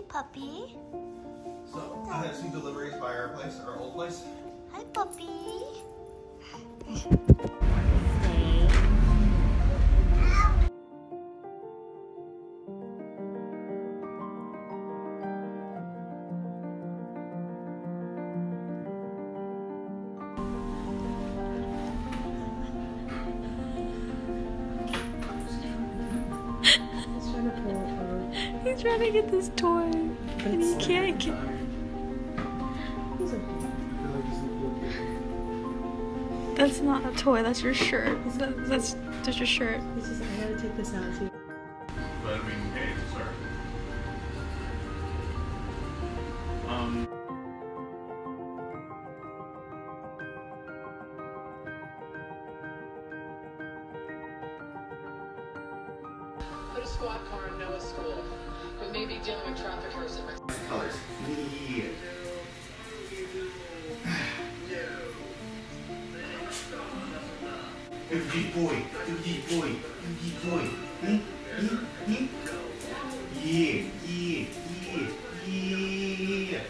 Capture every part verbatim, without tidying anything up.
Hi, puppy. So, I had some deliveries by our place, our old place. Hi, puppy. He's trying to get this toy, and he can't get. That's not a toy. That's your shirt. That, that's just your shirt. It's just, I gotta take this out too. But I mean, hey, sorry. Um. Put a squad car in Noah's school. We may be dealing with traffickers and Colors. Yeah. Good boy. Good boy. Good boy. Hmm? Hmm? Hmm? Yeah. Yeah. Yeah. Yeah.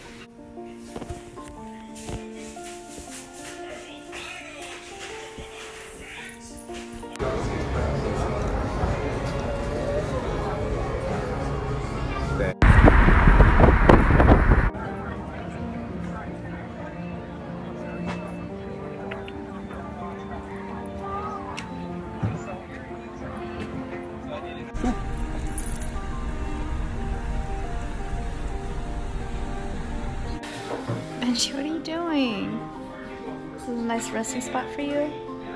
Benji, what are you doing? This is a nice resting spot for you.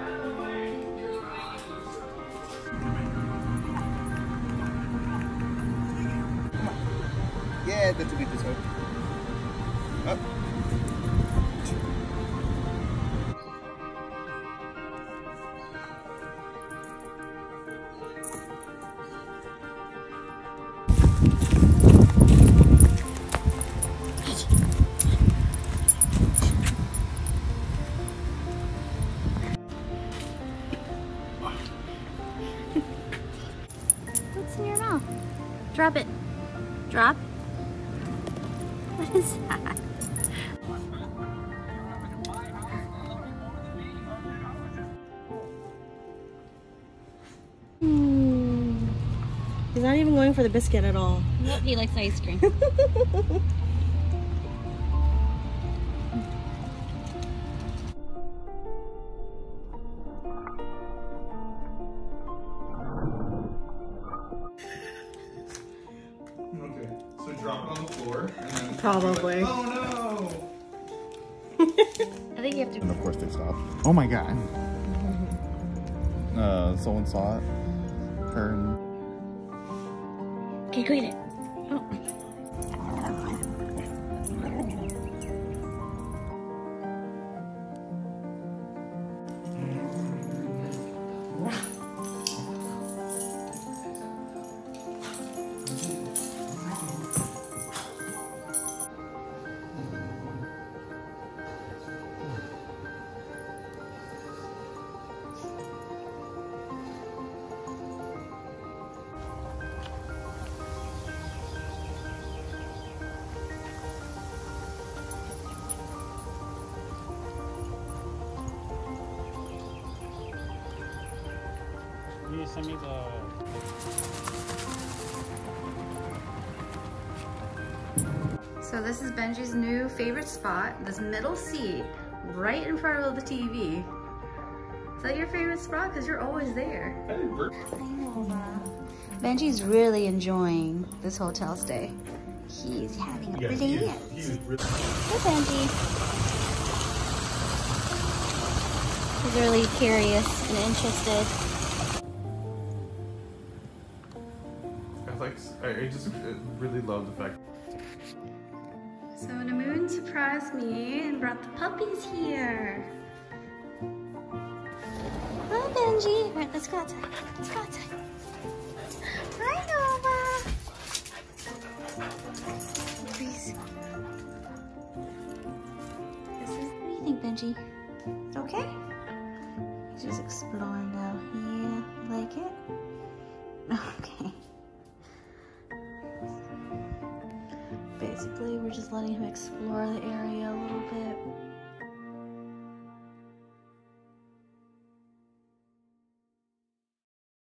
Yeah, that's a bit this way. Up. What's in your mouth? Drop it. Drop. What is that? Mm. He's not even going for the biscuit at all. Nope, he likes ice cream. Okay, so drop it on the floor and then Probably. Like, oh I think you have to. no! And of course they stopped. Oh my god. Uh, someone saw it. Her and... Okay, go eat it. Oh. Can you send me the... So this is Benji's new favorite spot, this middle seat, right in front of the T V. Is that your favorite spot? Because you're always there. I didn't burp. I know that. Benji's really enjoying this hotel stay. He's having a Yeah, blast. he is, he is really... Hey, Benji. He's really curious and interested. I like, I I just really love the fact. So Namoon surprised me and brought the puppies here. Hi, Benji. All right, let's go outside. Let's go outside. Hi, Nova. Please. This is, what do you think, Benji? Okay? He's just exploring out here. You like it? Okay. Basically, we're just letting him explore the area a little bit.